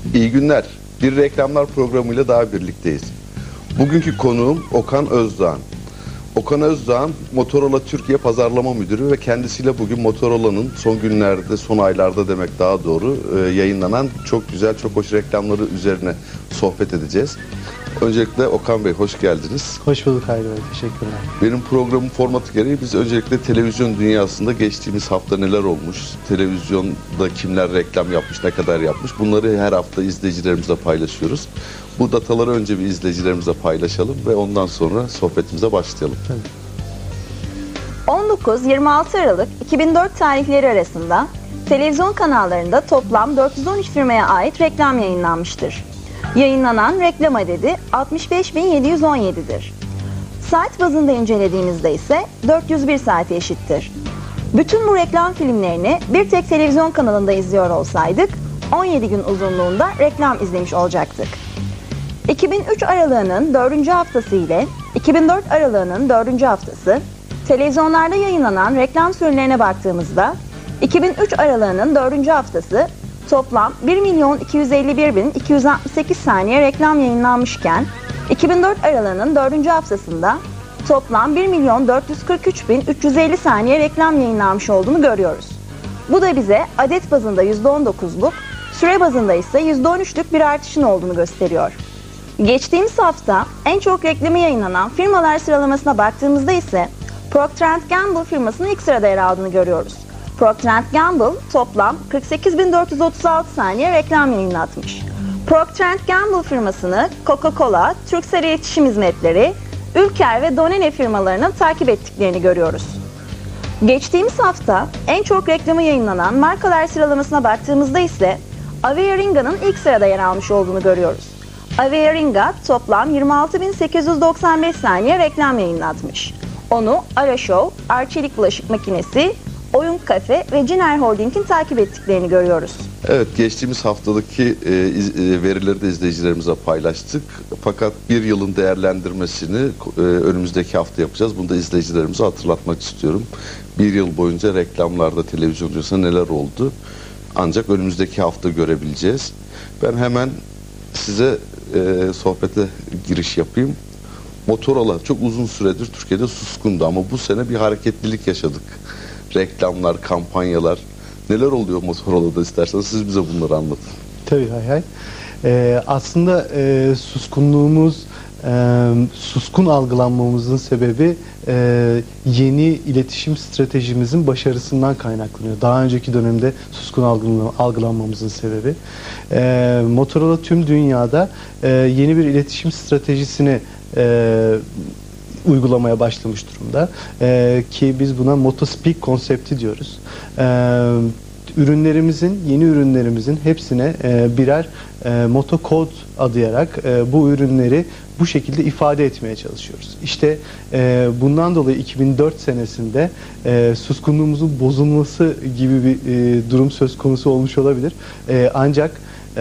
İyi günler. Bir reklamlar programıyla daha birlikteyiz. Bugünkü konuğum Okan Özdağan. Okan Özdağan, Motorola Türkiye Pazarlama Müdürü ve kendisiyle bugün Motorola'nın son günlerde, son aylarda demek daha doğru, yayınlanan çok güzel, çok hoş reklamları üzerine sohbet edeceğiz. Öncelikle Okan Bey, hoş geldiniz. Hoş bulduk Hayri Bey, teşekkürler. Benim programın formatı gereği biz öncelikle televizyon dünyasında geçtiğimiz hafta neler olmuş, televizyonda kimler reklam yapmış, ne kadar yapmış, bunları her hafta izleyicilerimizle paylaşıyoruz. Bu dataları önce bir izleyicilerimizle paylaşalım ve ondan sonra sohbetimize başlayalım. Tabii. 19-26 Aralık 2004 tarihleri arasında televizyon kanallarında toplam 413 firmaya ait reklam yayınlanmıştır. Yayınlanan reklam adedi 65.717'dir. Saat bazında incelediğimizde ise 401 saate eşittir. Bütün bu reklam filmlerini bir tek televizyon kanalında izliyor olsaydık 17 gün uzunluğunda reklam izlemiş olacaktık. 2003 aralığının 4. haftası ile 2004 aralığının 4. haftası televizyonlarda yayınlanan reklam sürelerine baktığımızda 2003 aralığının 4. haftası toplam 1.251.268 saniye reklam yayınlanmışken 2004 aralığının 4. haftasında toplam 1.443.350 saniye reklam yayınlanmış olduğunu görüyoruz. Bu da bize adet bazında %19'luk, süre bazında ise %13'lük bir artışın olduğunu gösteriyor. Geçtiğimiz hafta en çok reklamı yayınlanan firmalar sıralamasına baktığımızda ise Procter & Gamble firmasının ilk sırada yer aldığını görüyoruz. Procter & Gamble toplam 48.436 saniye reklam yayınlatmış. Procter & Gamble firmasını Coca-Cola, Turkcell İletişim Hizmetleri, Ülker ve Danone firmalarının takip ettiklerini görüyoruz. Geçtiğimiz hafta en çok reklamı yayınlanan markalar sıralamasına baktığımızda ise Averinga'nın ilk sırada yer almış olduğunu görüyoruz. Averinga toplam 26.895 saniye reklam yayınlatmış. Onu Ara-Show, Arçelik Bulaşık Makinesi, Oyun Kafe ve Ciner Holding'in takip ettiklerini görüyoruz. Evet, geçtiğimiz haftadaki verileri de izleyicilerimize paylaştık. Fakat bir yılın değerlendirmesini önümüzdeki hafta yapacağız. Bunu da izleyicilerimize hatırlatmak istiyorum. Bir yıl boyunca reklamlarda, televizyon dünyasında neler oldu? Ancak önümüzdeki hafta görebileceğiz. Ben hemen size sohbete giriş yapayım. Motorola çok uzun süredir Türkiye'de suskundu ama bu sene bir hareketlilik yaşadık. Reklamlar, kampanyalar, neler oluyor Motorola'da, isterseniz siz bize bunları anlatın. Tabii hay. Aslında suskunluğumuz, suskun algılanmamızın sebebi yeni iletişim stratejimizin başarısından kaynaklanıyor. Daha önceki dönemde suskun algılanmamızın sebebi. Motorola tüm dünyada yeni bir iletişim stratejisini uygulamaya başlamış durumda. Ki biz buna Motospeak konsepti diyoruz. Yeni ürünlerimizin hepsine birer motokod adayarak bu ürünleri bu şekilde ifade etmeye çalışıyoruz. İşte bundan dolayı 2004 senesinde suskunluğumuzun bozulması gibi bir durum söz konusu olmuş olabilir. Ancak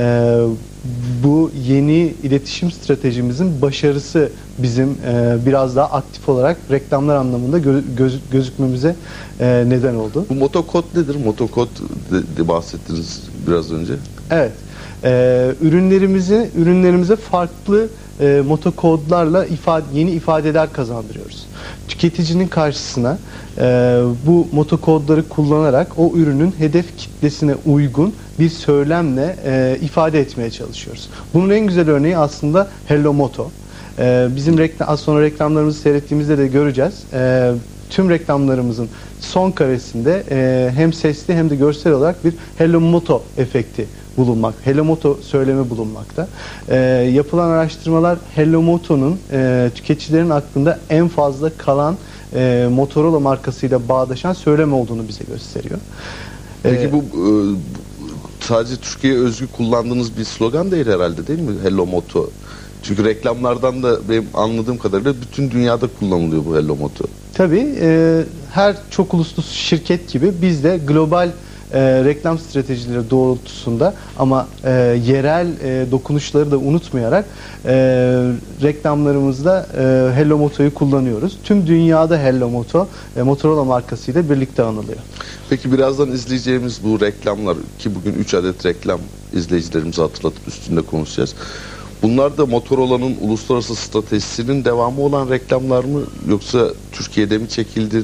bu yeni iletişim stratejimizin başarısı bizim biraz daha aktif olarak reklamlar anlamında gözükmemize neden oldu. Bu motokod nedir? Motokod de bahsettiniz biraz önce. Evet. Ürünlerimize farklı motokodlarla yeni ifadeler kazandırıyoruz. Tüketicinin karşısına bu motokodları kullanarak o ürünün hedef kitlesine uygun bir söylemle ifade etmeye çalışıyoruz. Bunun en güzel örneği aslında Hello Moto. Bizim az sonra reklamlarımızı seyrettiğimizde de göreceğiz. Tüm reklamlarımızın son karesinde hem sesli hem de görsel olarak bir Hello Moto efekti bulunmak, Hello Moto söylemi bulunmakta. Yapılan araştırmalar Hello Moto'nun tüketicilerin aklında en fazla kalan Motorola markasıyla bağdaşan söylem olduğunu bize gösteriyor. Peki bu sadece Türkiye'ye özgü kullandığınız bir slogan değil herhalde, değil mi? Hello Moto. Çünkü reklamlardan da benim anladığım kadarıyla bütün dünyada kullanılıyor bu Hello Moto. Tabii her çok uluslu şirket gibi biz de global reklam stratejileri doğrultusunda ama yerel dokunuşları da unutmayarak reklamlarımızda Hello Moto'yu kullanıyoruz. Tüm dünyada Hello Moto Motorola markasıyla birlikte anılıyor. Peki birazdan izleyeceğimiz bu reklamlar, ki bugün 3 adet reklam izleyicilerimize hatırlatıp üstünde konuşacağız. Bunlar da Motorola'nın uluslararası stratejisinin devamı olan reklamlar mı, yoksa Türkiye'de mi çekildi,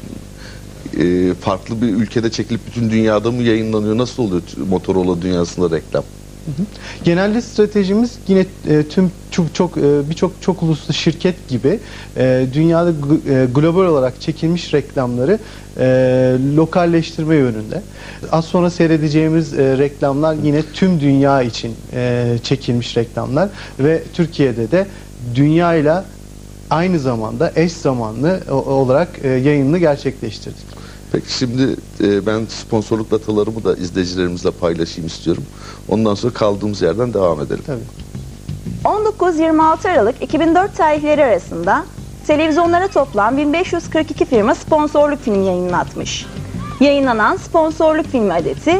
farklı bir ülkede çekilip bütün dünyada mı yayınlanıyor? Nasıl oluyor Motorola dünyasında reklam? Genelde stratejimiz yine tüm birçok uluslu şirket gibi dünyada global olarak çekilmiş reklamları lokalleştirme yönünde. Az sonra seyredeceğimiz reklamlar yine tüm dünya için çekilmiş reklamlar ve Türkiye'de de dünyayla aynı zamanda eş zamanlı olarak yayınını gerçekleştirdik. Peki şimdi ben sponsorluk datalarımı da izleyicilerimizle paylaşayım istiyorum. Ondan sonra kaldığımız yerden devam edelim. Tabii. 19-26 Aralık 2004 tarihleri arasında televizyonlara toplam 1542 firma sponsorluk film yayınlatmış. Yayınlanan sponsorluk film adeti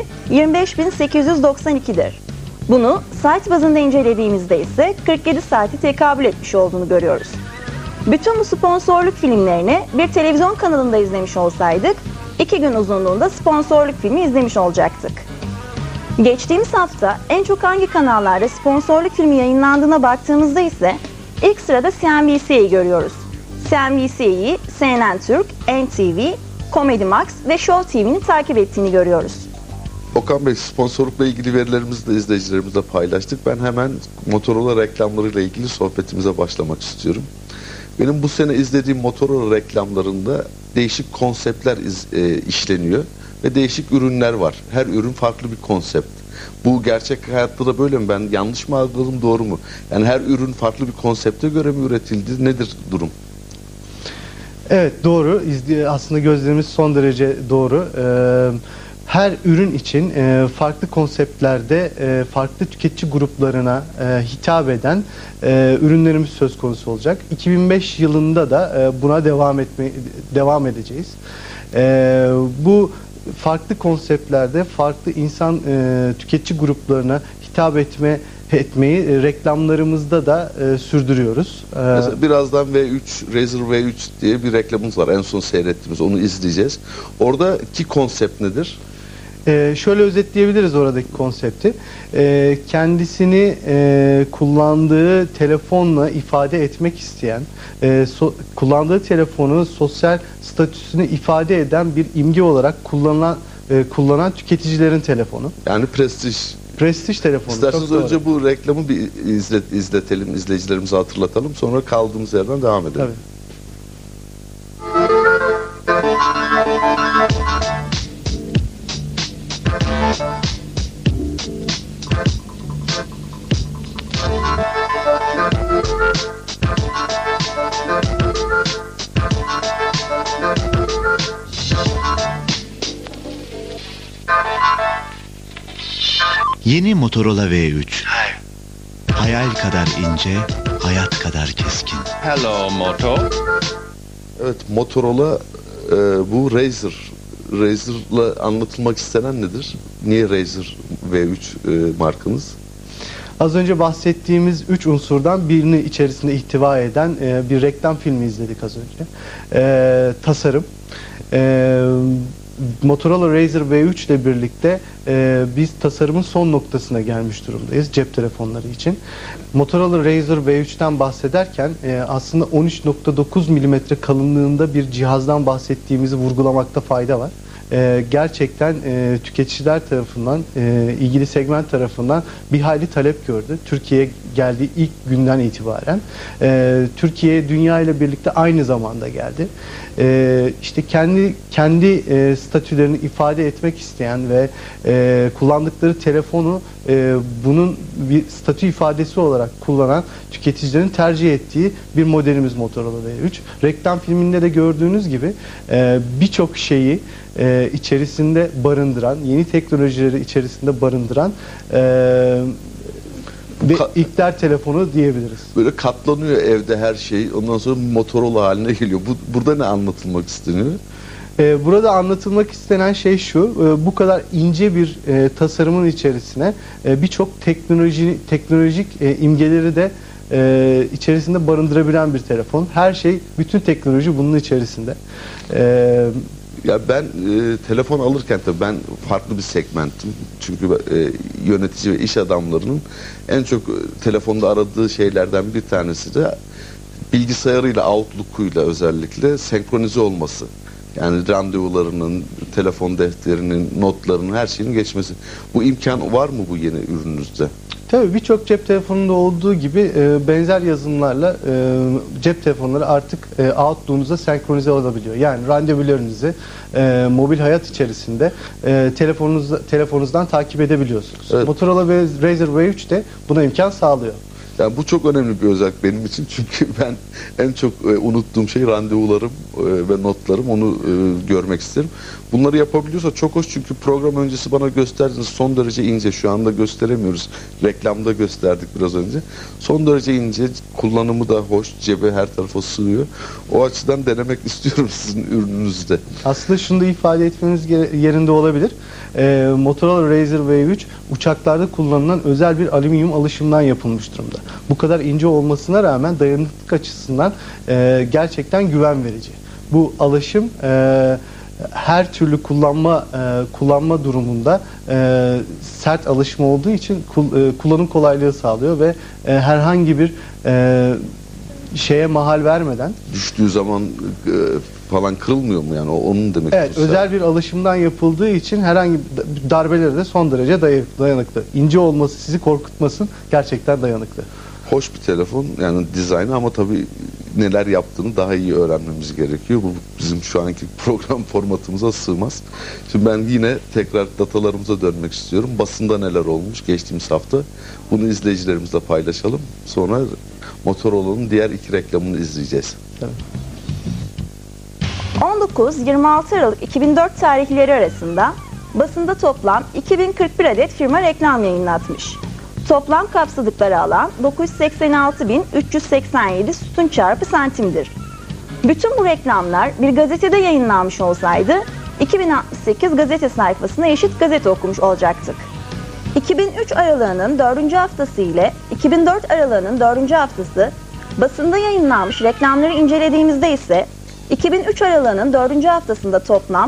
25.892'dir. Bunu site bazında incelediğimizde ise 47 saati tekabül etmiş olduğunu görüyoruz. Bütün bu sponsorluk filmlerini bir televizyon kanalında izlemiş olsaydık, 2 gün uzunluğunda sponsorluk filmi izlemiş olacaktık. Geçtiğimiz hafta en çok hangi kanallarda sponsorluk filmi yayınlandığına baktığımızda ise ilk sırada CNBC'yi görüyoruz. CNBC'yi CNN Türk, NTV, Comedy Max ve Show TV'nin takip ettiğini görüyoruz. Okan Bey, sponsorlukla ilgili verilerimizi de izleyicilerimizle paylaştık. Ben hemen Motorola reklamlarıyla ilgili sohbetimize başlamak istiyorum. Benim bu sene izlediğim Motorola reklamlarında değişik konseptler işleniyor ve değişik ürünler var. Her ürün farklı bir konsept. Bu gerçek hayatta da böyle mi? Ben yanlış mı algıladım, doğru mu? Yani her ürün farklı bir konsepte göre mi üretildi? Nedir durum? Evet, doğru. Aslında gözlemimiz son derece doğru. Her ürün için farklı konseptlerde farklı tüketici gruplarına hitap eden ürünlerimiz söz konusu olacak. 2005 yılında da buna devam edeceğiz. Bu farklı konseptlerde farklı insan tüketici gruplarına hitap etmeyi reklamlarımızda da sürdürüyoruz. Mesela birazdan V3, Razer V3 diye bir reklamımız var. En son seyrettiğimiz, onu izleyeceğiz. Oradaki konsept nedir? Şöyle özetleyebiliriz oradaki konsepti. Kendisini kullandığı telefonla ifade etmek isteyen, kullandığı telefonun sosyal statüsünü ifade eden bir imge olarak kullanan tüketicilerin telefonu. Yani prestij. Prestij telefonu. İsterseniz önce bu reklamı bir izletelim, izleyicilerimize hatırlatalım. Sonra kaldığımız yerden devam edelim. Tabii. Yeni Motorola V3. Hayal kadar ince, hayat kadar keskin. Hello, Moto. Evet, Motorola bu Razer. Razer'la anlatılmak istenen nedir? Niye Razer V3 markamız? Az önce bahsettiğimiz 3 unsurdan birini içerisinde ihtiva eden bir reklam filmi izledik az önce. Tasarım. Motorola Razer V3 ile birlikte biz tasarımın son noktasına gelmiş durumdayız cep telefonları için. Motorola Razer V3'ten bahsederken aslında 13.9 mm kalınlığında bir cihazdan bahsettiğimizi vurgulamakta fayda var. Gerçekten tüketiciler tarafından, ilgili segment tarafından bir hayli talep gördü. Türkiye'ye geldiği ilk günden itibaren. Türkiye dünya ile birlikte aynı zamanda geldi. İşte kendi statülerini ifade etmek isteyen ve kullandıkları telefonu bunun bir statü ifadesi olarak kullanan tüketicilerin tercih ettiği bir modelimiz Motorola V3. Reklam filminde de gördüğünüz gibi birçok şeyi içerisinde barındıran, yeni teknolojileri içerisinde barındıran ve ilkler telefonu diyebiliriz. Böyle katlanıyor evde her şey. Ondan sonra Motorola haline geliyor. Burada ne anlatılmak isteniyor? Burada anlatılmak istenen şey şu, bu kadar ince bir tasarımın içerisine birçok teknolojik imgeleri de içerisinde barındırabilen bir telefon. Her şey, bütün teknoloji bunun içerisinde. Ya ben telefon alırken tabii ben farklı bir segmentim. Çünkü yönetici ve iş adamlarının en çok telefonda aradığı şeylerden bir tanesi de bilgisayarıyla, Outlook'uyla özellikle senkronize olması. Yani randevularının, telefon defterinin, notlarının, her şeyin geçmesi. Bu imkan var mı bu yeni ürününüzde? Tabii birçok cep telefonunda olduğu gibi benzer yazılımlarla cep telefonları artık Outlook'unuza senkronize olabiliyor. Yani randevularınızı mobil hayat içerisinde telefonunuzdan takip edebiliyorsunuz. Evet. Motorola ve Razer V3 de buna imkan sağlıyor. Yani bu çok önemli bir özellik benim için, çünkü ben en çok unuttuğum şey randevularım ve notlarım, onu görmek isterim. Bunları yapabiliyorsa çok hoş, çünkü program öncesi bana gösterdiniz, son derece ince, şu anda gösteremiyoruz, reklamda gösterdik biraz önce. Son derece ince, kullanımı da hoş, cebe her tarafa sığıyor. O açıdan denemek istiyorum sizin ürününüzde. Aslında şunu da ifade etmeniz yerinde olabilir. Motorola Razer V3 uçaklarda kullanılan özel bir alüminyum alışımdan yapılmış durumda. Bu kadar ince olmasına rağmen dayanıklık açısından gerçekten güven verici. Bu alışım her türlü kullanma durumunda sert alışma olduğu için kullanım kolaylığı sağlıyor ve herhangi bir şeye mahal vermeden, Düştüğü zaman falan kırılmıyor mu, yani onun demek evet, istiyorsa. özel bir alışımdan yapıldığı için herhangi bir darbelere de son derece dayanıklı. İnce olması sizi korkutmasın, gerçekten dayanıklı. Hoş bir telefon yani dizaynı, ama tabii neler yaptığını daha iyi öğrenmemiz gerekiyor. Bu bizim şu anki program formatımıza sığmaz. Şimdi ben yine tekrar datalarımıza dönmek istiyorum. Basında neler olmuş geçtiğimiz hafta, bunu izleyicilerimizle paylaşalım. Sonra Motorola'nın diğer 2 reklamını izleyeceğiz. Evet. 19-26 Aralık 2004 tarihleri arasında basında toplam 2041 adet firma reklam yayınlatmış. Toplam kapsadıkları alan 986.387 sütun çarpı santimdir. Bütün bu reklamlar bir gazetede yayınlanmış olsaydı 2068 gazete sayfasına eşit gazete okumuş olacaktık. 2003 aralığının 4. haftası ile 2004 aralığının 4. haftası basında yayınlanmış reklamları incelediğimizde ise 2003 aralığının 4. haftasında toplam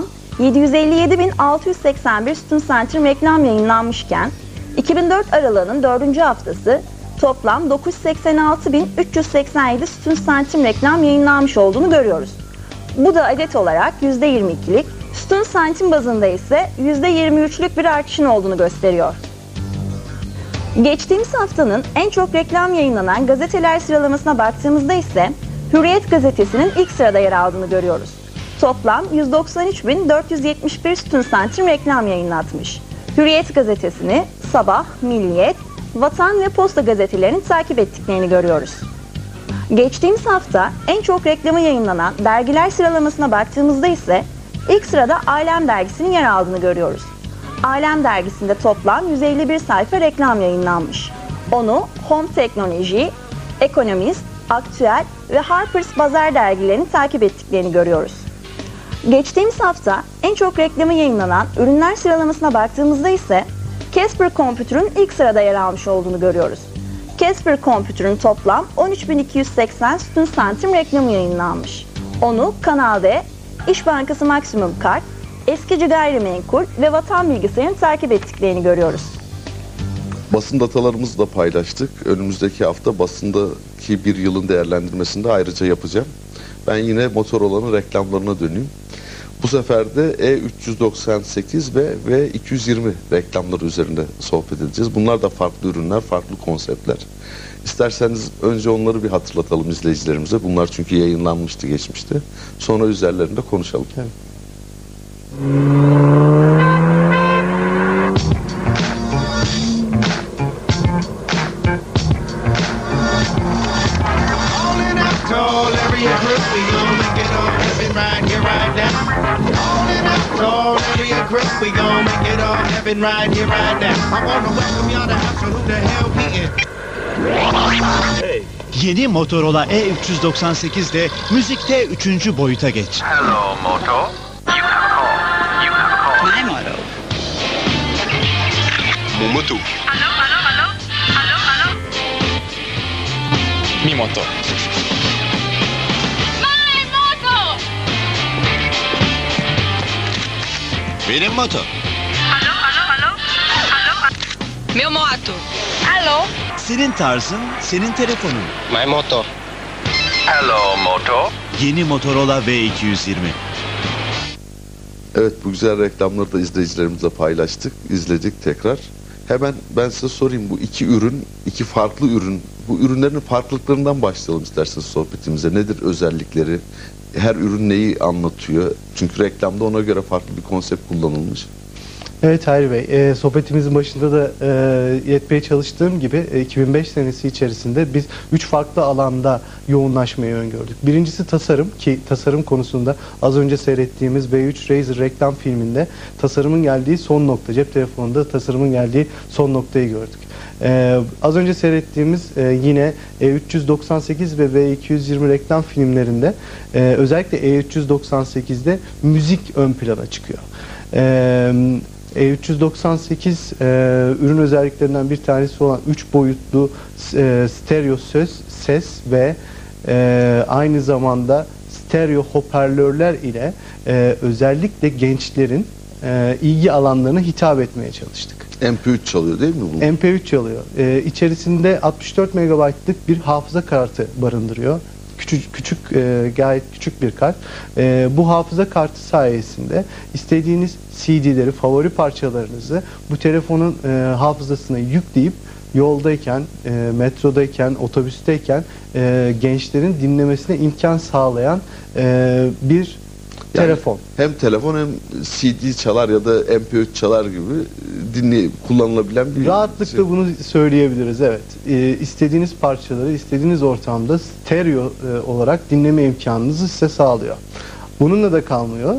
757.681 sütun santim reklam yayınlanmışken 2004 aralığının 4. haftası toplam 986.387 sütun santim reklam yayınlanmış olduğunu görüyoruz. Bu da adet olarak %22'lik, sütun santim bazında ise %23'lük bir artışın olduğunu gösteriyor. Geçtiğimiz haftanın en çok reklam yayınlanan gazeteler sıralamasına baktığımızda ise Hürriyet gazetesinin ilk sırada yer aldığını görüyoruz. Toplam 193.471 sütun santim reklam yayınlatmış. Hürriyet gazetesini Sabah, Milliyet, Vatan ve Posta gazetelerinin takip ettiklerini görüyoruz. Geçtiğimiz hafta en çok reklamı yayınlanan dergiler sıralamasına baktığımızda ise ilk sırada Alem dergisinin yer aldığını görüyoruz. Alem dergisinde toplam 151 sayfa reklam yayınlanmış. Onu Home Teknoloji, Ekonomist, Aktüel ve Harper's Bazaar dergilerini takip ettiklerini görüyoruz. Geçtiğimiz hafta en çok reklamı yayınlanan ürünler sıralamasına baktığımızda ise Casper Computer'ın ilk sırada yer almış olduğunu görüyoruz. Casper Computer'ın toplam 13.280 sütun santim reklamı yayınlanmış. Onu Kanal D, İş Bankası Maksimum Kart, Eskici Gayrimenkul ve Vatan Bilgisayar'ın takip ettiklerini görüyoruz. Basın datalarımızı da paylaştık. Önümüzdeki hafta basındaki bir yılın değerlendirmesini de ayrıca yapacağım. Ben yine Motorola'nın reklamlarına döneyim. Bu sefer de E398 ve V220 reklamları üzerinde sohbet edeceğiz. Bunlar da farklı ürünler, farklı konseptler. İsterseniz önce onları bir hatırlatalım izleyicilerimize. Bunlar çünkü yayınlanmıştı geçmişte. Sonra üzerlerinde konuşalım. Evet. Yeni Motorola E398 de müzikte 3. boyuta geç. Hello, Moto. You moto. Mi moto. Benim moto. Meu moto. Alô? Senin tarzın, senin telefonun. My moto. Hello moto. Yeni Motorola V220. Evet, bu güzel reklamları da izleyicilerimizle paylaştık, izledik tekrar. Hemen ben size sorayım, bu iki ürün, iki farklı ürün, bu ürünlerin farklılıklarından başlayalım isterseniz sohbetimize. Nedir özellikleri? Her ürün neyi anlatıyor? Çünkü reklamda ona göre farklı bir konsept kullanılmış. Evet Hayri Bey, sohbetimizin başında da iletmeye çalıştığım gibi 2005 senesi içerisinde biz 3 farklı alanda yoğunlaşmayı öngördük. Birincisi tasarım, ki tasarım konusunda az önce seyrettiğimiz V3 Razer reklam filminde tasarımın geldiği son nokta, cep telefonunda tasarımın geldiği son noktayı gördük. Az önce seyrettiğimiz yine E398 ve V220 reklam filmlerinde özellikle E398'de müzik ön plana çıkıyor. E398 ürün özelliklerinden bir tanesi olan 3 boyutlu stereo ses ve aynı zamanda stereo hoparlörler ile özellikle gençlerin ilgi alanlarına hitap etmeye çalıştık. MP3 çalıyor değil mi bu? MP3 çalıyor. İçerisinde 64 MB'lık bir hafıza kartı barındırıyor. Gayet küçük bir kart. Bu hafıza kartı sayesinde istediğiniz CD'leri, favori parçalarınızı bu telefonun hafızasına yükleyip yoldayken, metrodayken, otobüsteyken gençlerin dinlemesine imkan sağlayan bir telefon. Hem telefon hem CD çalar ya da MP3 çalar gibi kullanılabilen bir Rahatlıkla şey. bunu söyleyebiliriz, evet. İstediğiniz parçaları istediğiniz ortamda stereo olarak dinleme imkanınızı size sağlıyor. Bununla da kalmıyor.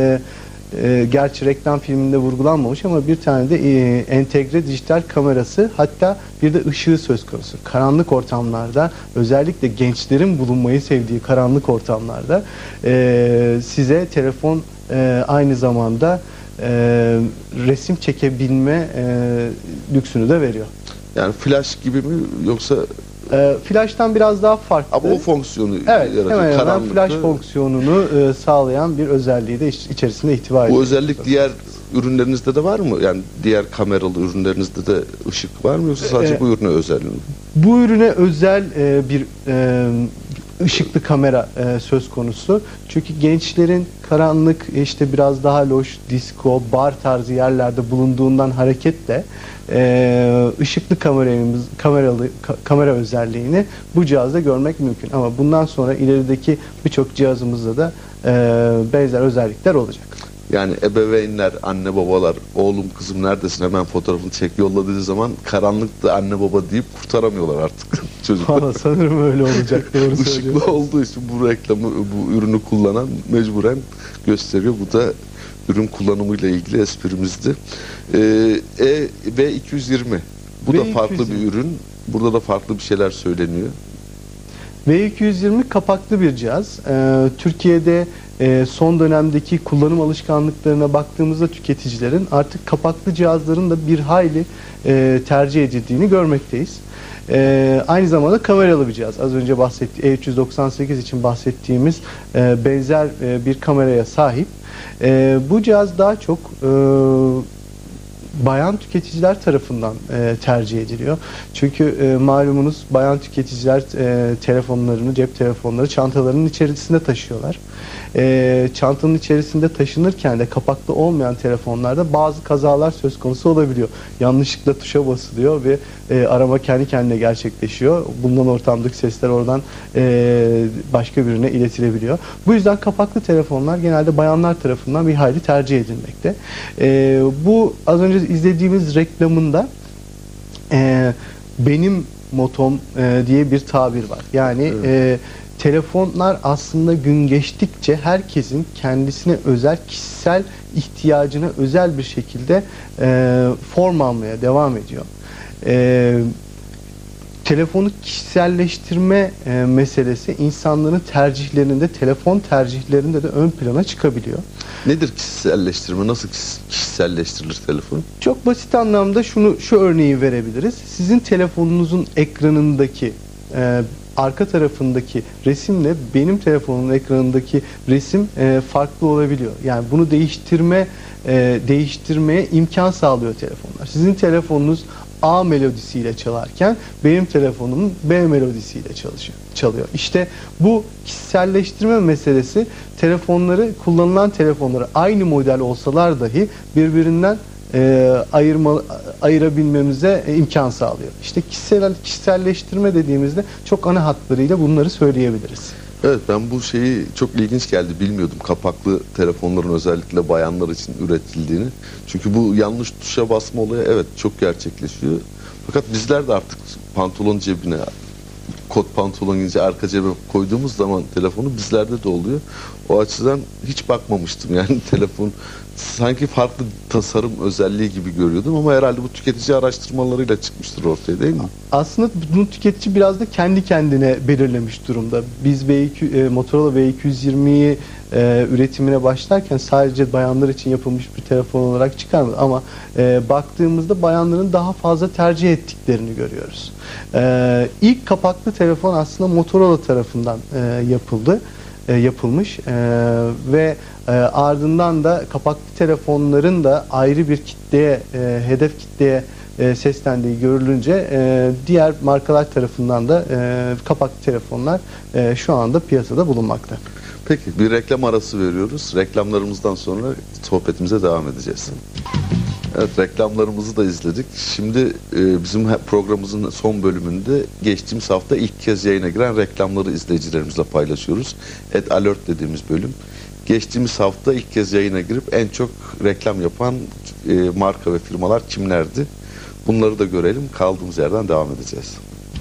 Gerçi reklam filminde vurgulanmamış ama bir tane de entegre dijital kamerası, hatta bir de ışığı söz konusu. Karanlık ortamlarda, özellikle gençlerin bulunmayı sevdiği karanlık ortamlarda size telefon aynı zamanda resim çekebilme lüksünü de veriyor. Yani flash gibi mi yoksa? Flash'tan biraz daha farklı. Ama o fonksiyonu Evet, yaratıyor. hemen hemen Karanlıkta. flash fonksiyonunu sağlayan bir özelliği de içerisinde ihtiva ediyor. Bu özellik diğer ürünlerinizde de var mı? Yani diğer kameralı ürünlerinizde de ışık var mı yoksa sadece bu ürüne özel mi? Bu ürüne özel bir ışıklı kamera söz konusu. Çünkü gençlerin karanlık, işte biraz daha loş, disco, bar tarzı yerlerde bulunduğundan hareketle ışıklı kamera özelliğini bu cihazda görmek mümkün. Ama bundan sonra ilerideki birçok cihazımızda da benzer özellikler olacak. Yani ebeveynler, anne babalar, oğlum kızım neredesin hemen fotoğrafını çek yolladığı zaman karanlıkta anne baba deyip kurtaramıyorlar artık çocuklar. Valla sanırım öyle olacak, doğru söylüyorsun. Işıklı olduğu için bu reklamı, bu ürünü kullanan mecburen gösteriyor. Bu da ürün kullanımıyla ilgili esprimizdi. V220. Bu da farklı bir ürün. Burada da farklı bir şeyler söyleniyor. V220 kapaklı bir cihaz. Türkiye'de son dönemdeki kullanım alışkanlıklarına baktığımızda tüketicilerin artık kapaklı cihazların da bir hayli tercih edildiğini görmekteyiz. Aynı zamanda kameralı bir cihaz. Az önce E398 için bahsettiğimiz benzer bir kameraya sahip. Bu cihaz daha çok bayan tüketiciler tarafından tercih ediliyor. Çünkü malumunuz bayan tüketiciler telefonlarını, cep telefonları çantalarının içerisinde taşıyorlar. Çantanın içerisinde taşınırken de kapaklı olmayan telefonlarda bazı kazalar söz konusu olabiliyor. Yanlışlıkla tuşa basılıyor ve arama kendi kendine gerçekleşiyor. Bulunan ortamdaki sesler oradan başka birine iletilebiliyor. Bu yüzden kapaklı telefonlar genelde bayanlar tarafından bir hayli tercih edilmekte. Bu az önce izlediğimiz reklamında benim motom diye bir tabir var. Yani evet. Telefonlar aslında gün geçtikçe herkesin kendisine özel, kişisel ihtiyacına özel bir şekilde form almaya devam ediyor. telefonu kişiselleştirme meselesi insanların tercihlerinde, telefon tercihlerinde de ön plana çıkabiliyor. Nedir kişiselleştirme? Nasıl kişiselleştirilir telefon? Çok basit anlamda şu örneği verebiliriz. Sizin telefonunuzun ekranındaki arka tarafındaki resimle benim telefonumun ekranındaki resim farklı olabiliyor. Yani bunu değiştirmeye imkan sağlıyor telefonlar. Sizin telefonunuz A melodisiyle çalarken benim telefonumun B melodisiyle çalıyor. İşte bu kişiselleştirme meselesi kullanılan telefonları aynı model olsalar dahi birbirinden ayırabilmemize imkan sağlıyor. İşte kişiselleştirme dediğimizde çok ana hatlarıyla bunları söyleyebiliriz. Evet, ben bu şeyi çok ilginç geldi, bilmiyordum. Kapaklı telefonların özellikle bayanlar için üretildiğini. Çünkü bu yanlış tuşa basma olayı evet çok gerçekleşiyor. Fakat bizler de artık pantolon cebine, kot pantolon giyince arka cebe koyduğumuz zaman telefonu bizlerde de oluyor. O açıdan hiç bakmamıştım. Yani telefon sanki farklı tasarım özelliği gibi görüyordum ama herhalde bu tüketici araştırmalarıyla çıkmıştır ortaya, değil mi? Aslında bunu tüketici biraz da kendi kendine belirlemiş durumda. Biz Motorola V220'yi üretimine başlarken sadece bayanlar için yapılmış bir telefon olarak çıkarmadı ama baktığımızda bayanların daha fazla tercih ettiklerini görüyoruz. İlk kapaklı telefon aslında Motorola tarafından yapılmış ve ardından da kapaklı telefonların da ayrı bir hedef kitleye seslendiği görülünce diğer markalar tarafından da kapaklı telefonlar şu anda piyasada bulunmakta. Peki, bir reklam arası veriyoruz. Reklamlarımızdan sonra sohbetimize devam edeceğiz. Evet, reklamlarımızı da izledik. Şimdi bizim programımızın son bölümünde geçtiğimiz hafta ilk kez yayına giren reklamları izleyicilerimizle paylaşıyoruz. Alert dediğimiz bölüm. Geçtiğimiz hafta ilk kez yayına girip en çok reklam yapan marka ve firmalar kimlerdi? Bunları da görelim. Kaldığımız yerden devam edeceğiz.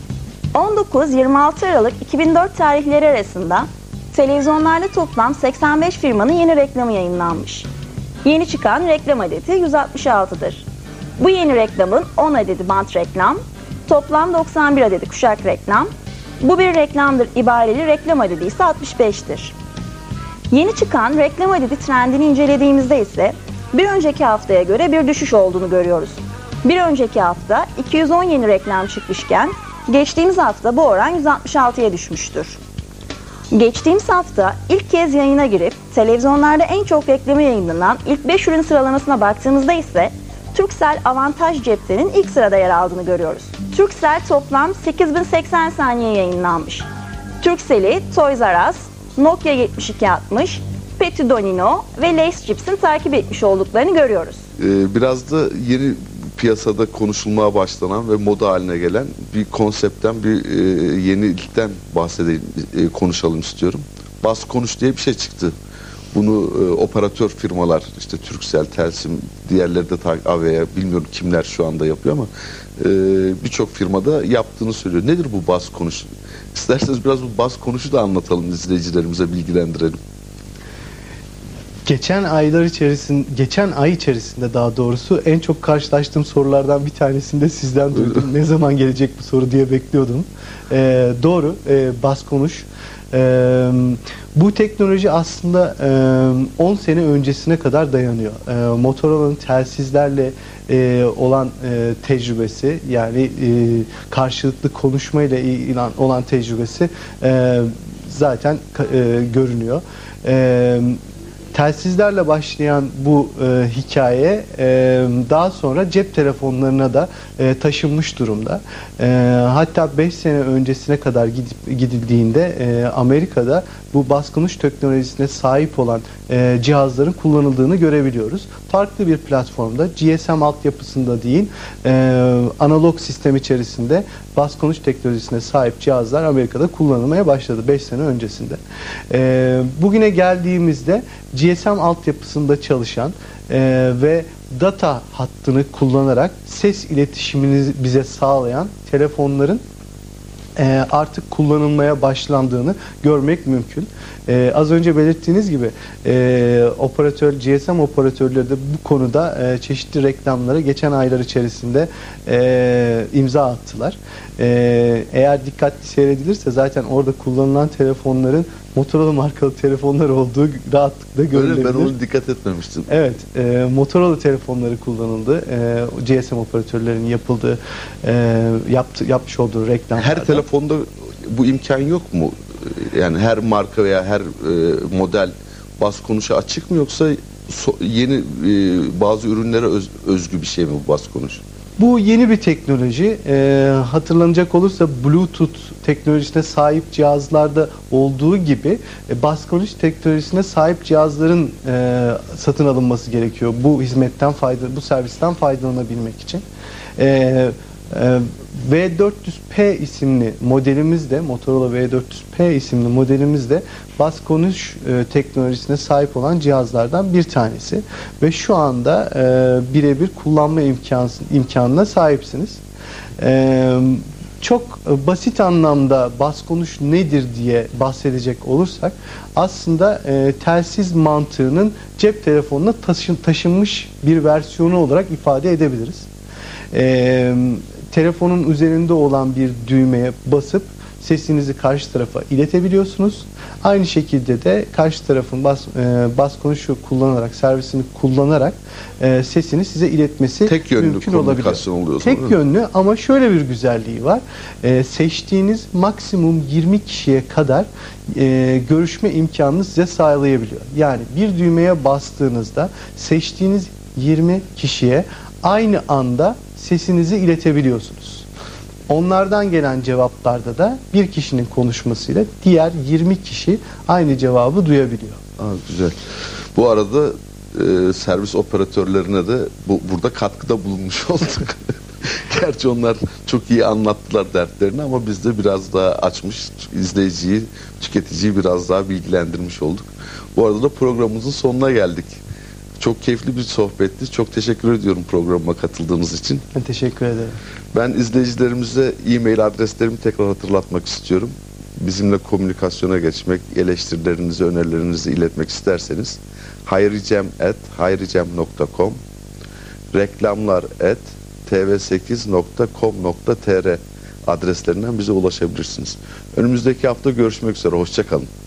19-26 Aralık 2004 tarihleri arasında televizyonlarda toplam 85 firmanın yeni reklamı yayınlanmış. Yeni çıkan reklam adeti 166'dır. Bu yeni reklamın 10 adedi bant reklam, toplam 91 adedi kuşak reklam, bu bir reklamdır ibareli reklam adedi ise 65'tir. Yeni çıkan reklam adedi trendini incelediğimizde ise bir önceki haftaya göre bir düşüş olduğunu görüyoruz. Bir önceki hafta 210 yeni reklam çıkmışken geçtiğimiz hafta bu oran 166'ya düşmüştür. Geçtiğimiz hafta ilk kez yayına girip televizyonlarda en çok reklamı yayınlanan ilk 5 ürün sıralamasına baktığımızda ise Turkcell Avantaj Cepten'in ilk sırada yer aldığını görüyoruz. Turkcell toplam 8080 saniye yayınlanmış. Turkcell'i Toys R Us, Nokia 7260, Petit Donino ve Lace Chips'in takip etmiş olduklarını görüyoruz. Biraz da yeni piyasada konuşulmaya başlanan ve moda haline gelen bir konseptten, bir yenilikten konuşalım istiyorum. Bas konuş diye bir şey çıktı. Bunu operatör firmalar, işte Turkcell, Telsim, diğerleri de Avea, bilmiyorum kimler şu anda yapıyor ama birçok firmada yaptığını söylüyor. Nedir bu bas konuş? İsterseniz biraz bu bas konuşu da anlatalım, izleyicilerimize bilgilendirelim. Geçen ay içerisinde daha doğrusu en çok karşılaştığım sorulardan bir tanesini de sizden duydum. Ne zaman gelecek bu soru diye bekliyordum. Doğru, bas konuş. Bu teknoloji aslında 10 sene öncesine kadar dayanıyor. Motorola'nın telsizlerle olan tecrübesi, yani karşılıklı konuşmayla olan tecrübesi zaten görünüyor. Telsizlerle başlayan bu hikaye daha sonra cep telefonlarına da taşınmış durumda. Hatta 5 sene öncesine kadar gidildiğinde Amerika'da bu bas konuş teknolojisine sahip olan cihazların kullanıldığını görebiliyoruz. Farklı bir platformda, GSM altyapısında değil, analog sistem içerisinde bas konuş teknolojisine sahip cihazlar Amerika'da kullanılmaya başladı 5 sene öncesinde. Bugüne geldiğimizde GSM altyapısında çalışan ve data hattını kullanarak ses iletişimini bize sağlayan telefonların artık kullanılmaya başlandığını görmek mümkün. Az önce belirttiğiniz gibi GSM operatörleri de bu konuda çeşitli reklamlara geçen aylar içerisinde imza attılar. Eğer dikkatli seyredilirse zaten orada kullanılan telefonların Motorola markalı telefonlar olduğu rahatlıkla görülebilir. Öyle, ben onu dikkat etmemiştim. Evet, Motorola telefonları kullanıldı. GSM operatörlerinin yapmış olduğu reklamlarda. Her telefonda bu imkan yok mu? Yani her marka veya her model bas konuşa açık mı, yoksa yeni bazı ürünlere özgü bir şey mi bu bas konuş? Bu yeni bir teknoloji. Hatırlanacak olursa Bluetooth teknolojisine sahip cihazlarda olduğu gibi bas konuş teknolojisine sahip cihazların satın alınması gerekiyor. Bu bu servisten faydalanabilmek için. V400P isimli modelimizde, Motorola V400P isimli modelimizde bas konuş teknolojisine sahip olan cihazlardan bir tanesi ve şu anda birebir kullanma imkanına sahipsiniz. Çok basit anlamda bas konuş nedir diye bahsedecek olursak, aslında telsiz mantığının cep telefonuna taşınmış bir versiyonu olarak ifade edebiliriz. Telefonun üzerinde olan bir düğmeye basıp sesinizi karşı tarafa iletebiliyorsunuz. Aynı şekilde de karşı tarafın bas konuşu kullanarak, servisini kullanarak sesini size iletmesi tek yönlü mümkün olabilir. komünikasyon oluyor. Tek yönlü, ama şöyle bir güzelliği var. Seçtiğiniz maksimum 20 kişiye kadar görüşme imkanını size sağlayabiliyor. Yani bir düğmeye bastığınızda seçtiğiniz 20 kişiye aynı anda sesinizi iletebiliyorsunuz. Onlardan gelen cevaplarda da bir kişinin konuşmasıyla diğer 20 kişi aynı cevabı duyabiliyor. Güzel. Bu arada servis operatörlerine de burada katkıda bulunmuş olduk. Gerçi onlar çok iyi anlattılar dertlerini, ama biz de biraz daha açmış, izleyiciyi, tüketiciyi biraz daha bilgilendirmiş olduk. Bu arada da programımızın sonuna geldik. Çok keyifli bir sohbetti. Çok teşekkür ediyorum programıma katıldığınız için. Ben teşekkür ederim. Ben izleyicilerimize e-mail adreslerimi tekrar hatırlatmak istiyorum. Bizimle komünikasyona geçmek, eleştirilerinizi, önerilerinizi iletmek isterseniz hayricem@hayricem.com, reklamlar@tv8.com.tr adreslerinden bize ulaşabilirsiniz. Önümüzdeki hafta görüşmek üzere. Hoşça kalın.